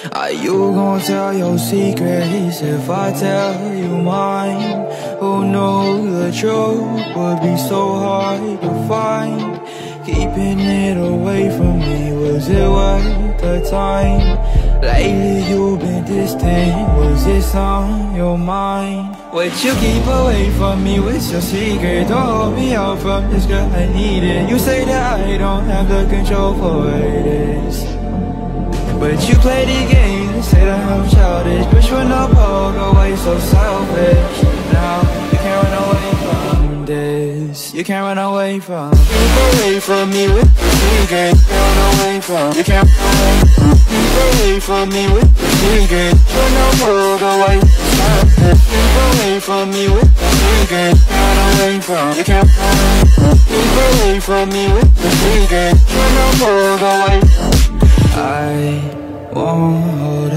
Are you gon' tell your secrets if I tell you mine? Who knew the truth would be so hard to find? Keeping it away from me, was it worth the time? Lately you've been distant, was this on your mind? What you keep away from me, what's your secret? Don't hold me out from this girl, I need it. You say that I don't have the control for this, but you play the game and say that I'm childish. Push for no poke away, so selfish. Now you can't run away from this. You can't run away from. Keep away from me with the secret. Can't run away from. You can't run away from. Keep away from me with the secret. Push no poke away, selfish. Keep away from me with the secret. Can't run away from. You can't run away from. Keep away from me with the secret. Push no poke away. I won't hold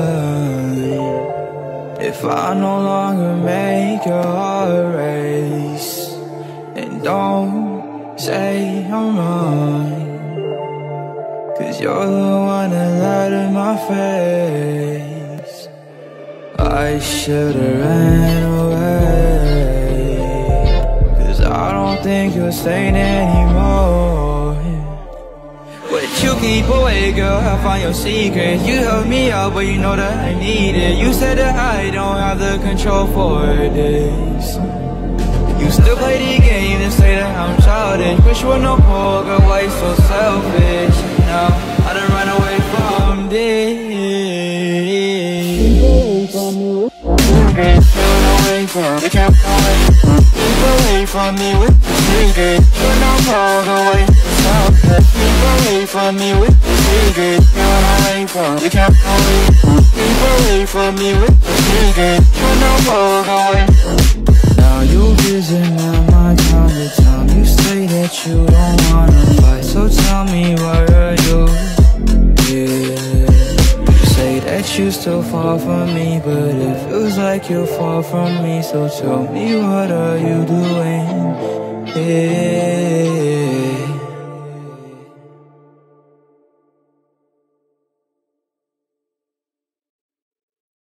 on if I no longer make your heart race. And don't say I'm mine, 'cause you're the one that lied in my face. I should've ran away, 'cause I don't think you're sane anymore. But you keep away, girl, I find your secrets. You help me out, but you know that I need it. You said that I don't have the control for this. You still play the game and say that I'm childish. Wish you were no poker, why you so selfish? Now I done run away from this. Run away from, you can't run away from. Keep away from me with the secret. You're no poker, why you so selfish? Keep away from me with the secret. Run away from, you can't run away from. Keep away from me with the secret. You're no poker, why you. Now you visiting my time to time. You say that you don't wanna fight, so tell me where are you? Yeah, you say that you still fall from me, but it feels like you're far from me. So tell me, what are you doing? Yeah.